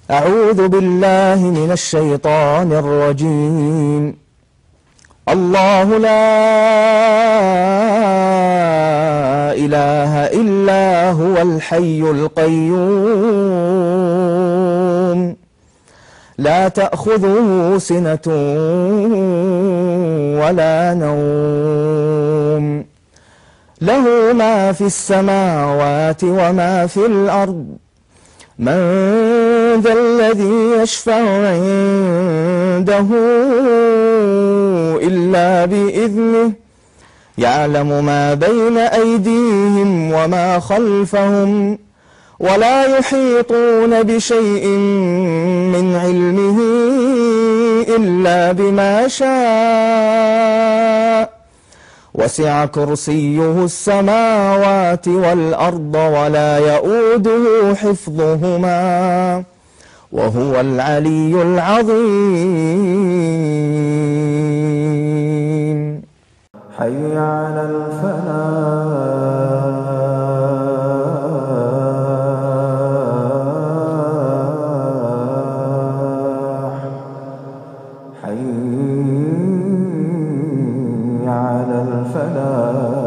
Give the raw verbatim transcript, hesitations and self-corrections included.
أعوذ بالله من الشيطان الرجيم. الله لا إله إلا هو الحي القيوم لا تأخذه سنة ولا نوم له ما في السماوات وما في الأرض من ذا الذي يشفع عنده إلا بإذنه يعلم ما بين أيديهم وما خلفهم ولا يحيطون بشيء من علمه إلا بما شاء وسع كرسيه السماوات والأرض ولا يؤوده حفظهما وهو العلي العظيم. حي على الفلاح. حي على الفلاح.